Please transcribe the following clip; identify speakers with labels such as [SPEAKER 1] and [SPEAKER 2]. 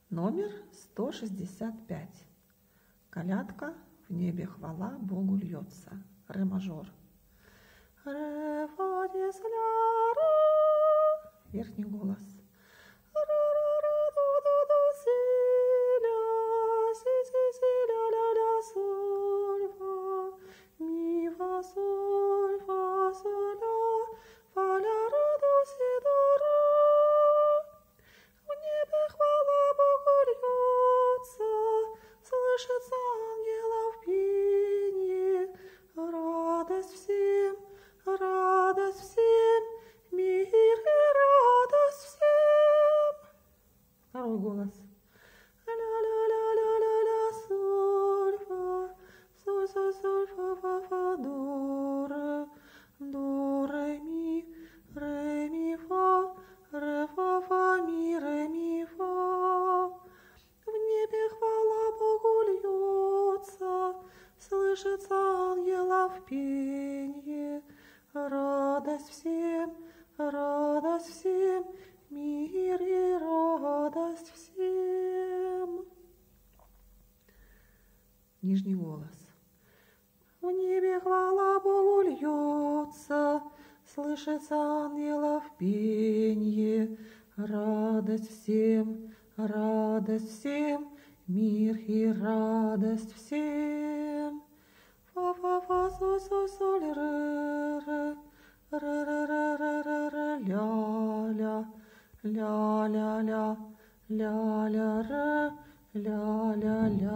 [SPEAKER 1] Номер 165. Колядка «В небе хвала Богу льется». Ре мажор. Ре, фа, диез, ля, ре. Верхний голос. Ре, ре, ре, до, до, до, си, ля, си, ля, ля, ля, соль, фа, ми, фа, соль, ля, фа, ля, ре, до, си, до, ре. В небе хвала Богу льется, слышится ангелов пение. Радость всем, мир и радость всем. Второй голос. Ля-ля-ля-ля-ля-ля, соль, фа, соль, фа, фа, до, ре, ми, фа, ми, фа. В небе хвала Богу льется, слышится ангелов пение. Радость всем, мир и радость всем. Нижний голос. В небе хвала Богу льется, слышится ангелов пение. Радость всем, мир и радость всем. Фа, фа, фа, соль, ре, ля, ля, ля, ля, ля, ля, ре, ля, ля, ля.